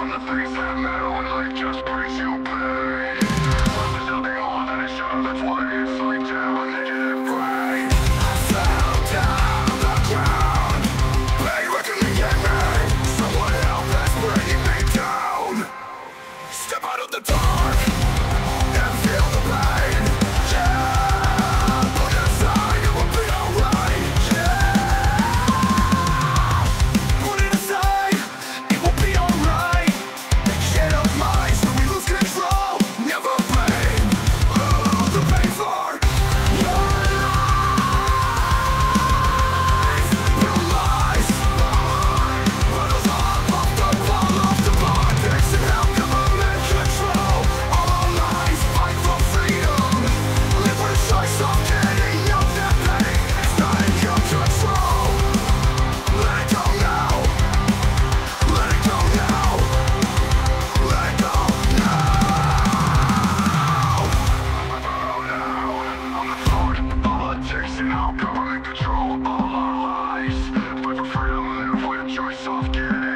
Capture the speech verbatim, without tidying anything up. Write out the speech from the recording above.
on the things that matter when life just brings you pain. Life is nothing more than a shadow, that's why it's like down negative brain. I fell down the ground, pain reckoning at me. Someone else that's bringing me down. Step out of the dark and feel the pain. Yeah, put it aside, it will be alright. Yeah, put it aside, it will be alright. Make shit of minds when we lose control. Never blame all the pain for your life. Realize put us all off the ball, off the bar. Fix it out, government control. All our lives, fight for freedom. Live with a choice of getting up that pain. It's not in your control. Let it go now. Let it go now. Let it go now. I'm the thought, politics, and how government control all our lives. Fight for freedom, live with a choice of getting